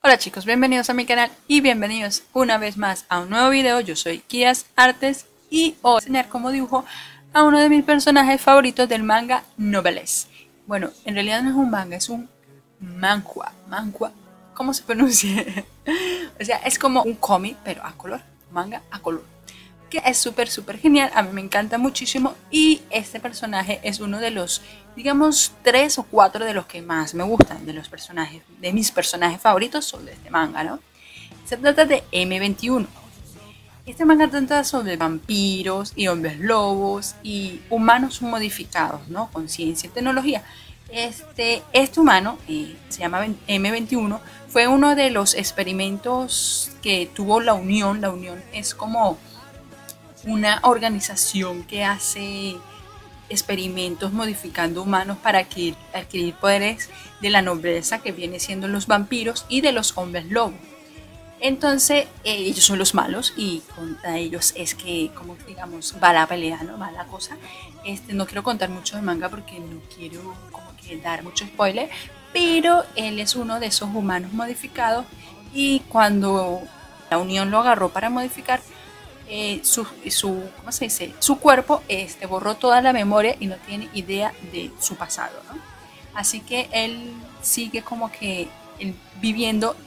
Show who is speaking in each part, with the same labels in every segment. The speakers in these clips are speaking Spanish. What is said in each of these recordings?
Speaker 1: Hola chicos, bienvenidos a mi canal y bienvenidos una vez más a un nuevo video. Yo soy Kias Artes y hoy voy a enseñar cómo dibujo a uno de mis personajes favoritos del manga Noblesse. Bueno, en realidad no es un manga, es un manhwa. Manhwa, ¿cómo se pronuncia? O sea, es como un cómic, pero a color, manga a color. Que es súper genial, a mí me encanta muchísimo y este personaje es uno de los, digamos, 3 o 4 de los que más me gustan, de los personajes, de mis personajes favoritos sobre este manga, ¿no? Se trata de M21. Este manga trata sobre vampiros y hombres lobos y humanos modificados, ¿no? Con ciencia y tecnología. Este humano, se llama M21, fue uno de los experimentos que tuvo la Unión. La Unión es como una organización que hace experimentos modificando humanos para adquirir poderes de la nobleza, que viene siendo los vampiros y de los hombres lobos. Entonces ellos son los malos y contra ellos es que, como digamos, va la pelea, ¿no? Va la cosa. No quiero contar mucho de manga porque no quiero como que dar mucho spoiler, pero él es uno de esos humanos modificados y cuando la Unión lo agarró para modificar, ¿cómo se dice? Su cuerpo borró toda la memoria y no tiene idea de su pasado, ¿no? Así que él sigue como que viviendo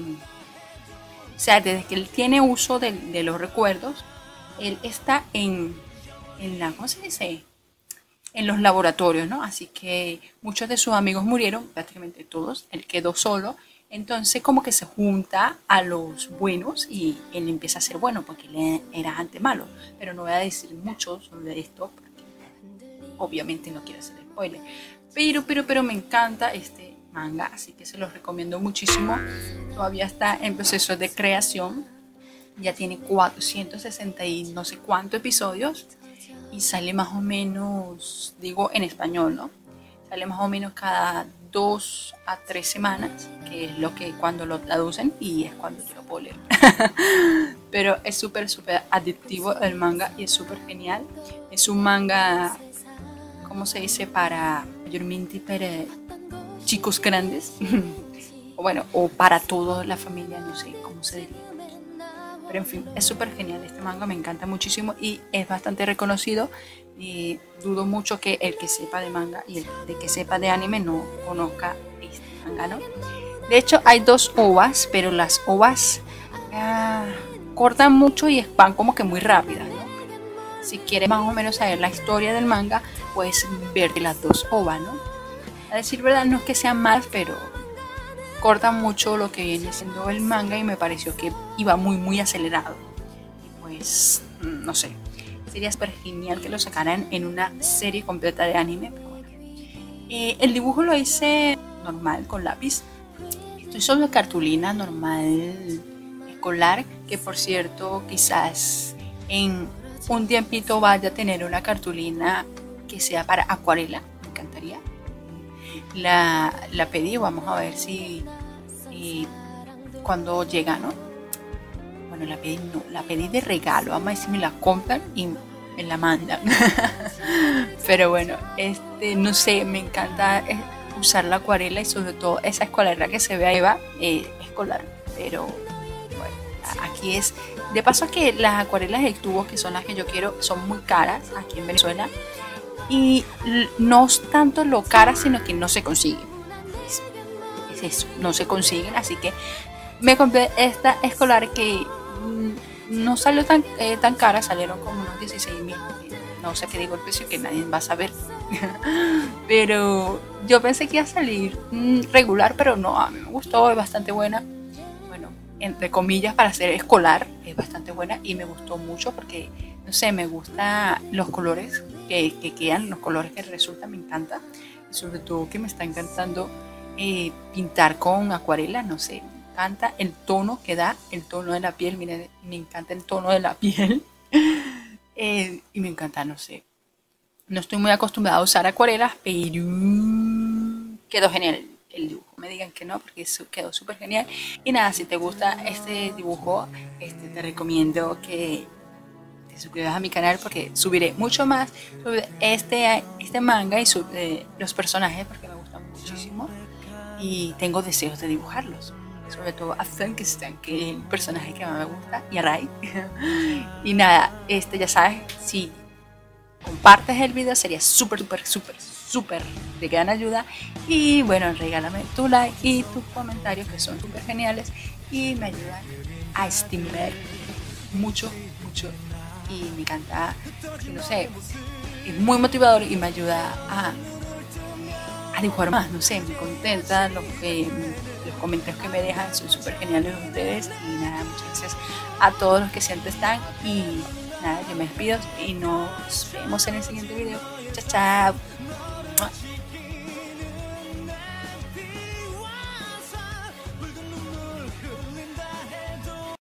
Speaker 1: o sea, desde que él tiene uso de los recuerdos, él está ¿cómo se dice? En los laboratorios, ¿no? Así que muchos de sus amigos murieron, prácticamente todos, él quedó solo. Entonces como que se junta a los buenos y él empieza a ser bueno porque él era antes malo. Pero no voy a decir mucho sobre esto porque obviamente no quiero hacer spoiler. Pero me encanta este manga, así que se los recomiendo muchísimo. Todavía está en proceso de creación. Ya tiene 460 y no sé cuántos episodios. Y sale más o menos, digo en español, ¿no? Sale más o menos cada 2 a 3 semanas, que es lo que cuando lo traducen y es cuando yo lo puedo leer. Pero es súper adictivo el manga y es súper genial. Es un manga, ¿cómo se dice? Mayormente para chicos grandes. O bueno, o para toda la familia, no sé cómo se diría. Pero en fin, es súper genial este manga, me encanta muchísimo y es bastante reconocido. Y dudo mucho que el que sepa de manga y el que sepa de anime no conozca este manga, ¿no? De hecho hay 2 ovas, pero las ovas cortan mucho y van como que muy rápidas, ¿no? Si quieres más o menos saber la historia del manga, puedes ver las 2 ovas, ¿no? A decir verdad, no es que sean malas, pero corta mucho lo que viene siendo el manga y me pareció que iba muy acelerado. Y pues, no sé, sería súper genial que lo sacaran en una serie completa de anime. Pero bueno. El dibujo lo hice normal, con lápiz. Estoy sobre cartulina normal escolar, que por cierto quizás en un tiempito vaya a tener una cartulina que sea para acuarela, me encantaría. La pedí, vamos a ver si cuando llega, ¿no? Bueno, la pedí de regalo, vamos a ver si me la compran y me la mandan. Pero bueno, no sé, me encanta usar la acuarela y sobre todo esa escuadra que se ve ahí escolar. Pero bueno, aquí es, de paso que las acuarelas de tubo, que son las que yo quiero, son muy caras aquí en Venezuela. Y no es tanto lo cara, sino que no se consiguen. Es eso, no se consiguen. Así que me compré esta escolar que no salió tan cara, salieron como unos 16.000. No sé qué digo el precio, que nadie va a saber. Pero yo pensé que iba a salir regular, pero no, a mí me gustó, es bastante buena. Bueno, entre comillas, para ser escolar, es bastante buena y me gustó mucho porque, no sé, me gustan los colores que quedan, los colores que resultan, me encanta. Y sobre todo que me está encantando pintar con acuarela, no sé, me encanta el tono que da, el tono de la piel, miren, me encanta el tono de la piel. Y me encanta, no sé, no estoy muy acostumbrada a usar acuarelas, pero quedó genial el dibujo. Me digan que no, porque eso quedó súper genial. Y nada, si te gusta este dibujo, te recomiendo que te suscribas a mi canal porque subiré mucho más sobre este manga y sobre los personajes porque me gustan muchísimo y tengo deseos de dibujarlos. sobre todo a Frankenstein, que es el personaje que más me gusta, y a Ray. Y nada, ya sabes, si compartes el video sería súper de gran ayuda. Y bueno, regálame tu like y tus comentarios, que son súper geniales y me ayudan a estimular mucho. Y me encanta, no sé, es muy motivador y me ayuda a dibujar más, no sé, me contenta los comentarios que me dejan, son súper geniales ustedes. Y nada, muchas gracias a todos los que siempre están. Y nada, yo me despido y nos vemos en el siguiente video. Chao, chao.